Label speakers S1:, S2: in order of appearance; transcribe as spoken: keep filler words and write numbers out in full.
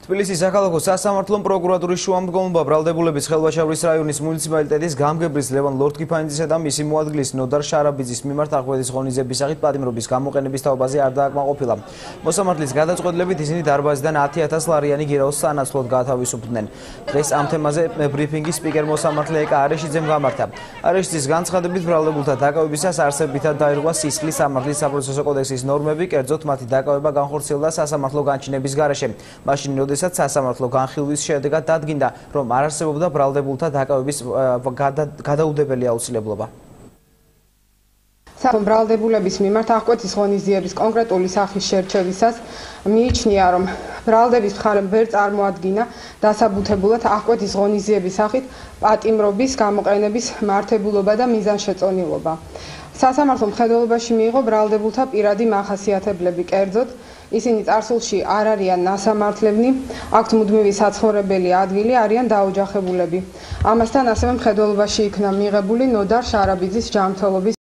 S1: თბილისის საქალაქო სასამართლო პროკურატურის შუამდგომლობა ბრალდებულების ხელვაჩავლის რაიონის მუნიციპალიტეტის გამგებრის ლევან ლორთქიფანიძისა და მისი მოადგილის ნოდარ შარაბიძის მიმართ აღკვეთის ღონისძიების სახით პატიმრობის გამოყენების თაობაზე არ დააკმაყოფილა. მოსამართლის გადაწყვეტილებით ისინი დარბაზიდან ათი ათას ლარიანი გირაოს სანაცვლოდ გაათავისუფლდნენ. დღეს ამ თემაზე ბრიფინგი სპიკერ მოსამართლე ეკა არეშიძემ გამართა. არეშიძის განცხადებით ბრალდებულთა დაკავებისას არსებითად დაირღვა სისხლის სამართლის საპროცესო კოდექსის ნორმები, კერძოდ მათი დაკავება განხორციელდა სასამართლო განჩინების გარეშე. მაშინ როდესაც სასამართლო განხილვის შედეგად დადგინდა, რომ არ არსებობდა ბრალდებულთა დაკავების გადაუდებელი აუცილებლობა.
S2: ბრალდებულების მიმართ აღკვეთის ღონისძიების კონკრეტული სახის შერჩევისას მიიჩნია, რომ ბრალდების მხარემ ვერ წარმოადგინა დასაბუთებულად აღკვეთის ღონისძიების სახით პატიმრობის გამოყენების მართებულობა და მიზანშეწონილობა. სასამართლომ მხედველობაში მიიღო ბრალდებულთა პირადი მახასიათებლები, კერძოდ ისინი წარსულში არ არიან ნასამართლებლნი, აქვთ მუდმივი საცხოვრებელი ადგილი, არიან დაოჯახებულები. ამასთან ასევე მხედველობაში იქნა მიღებული ნოდარ შარაბიძის ჯანმრთელობის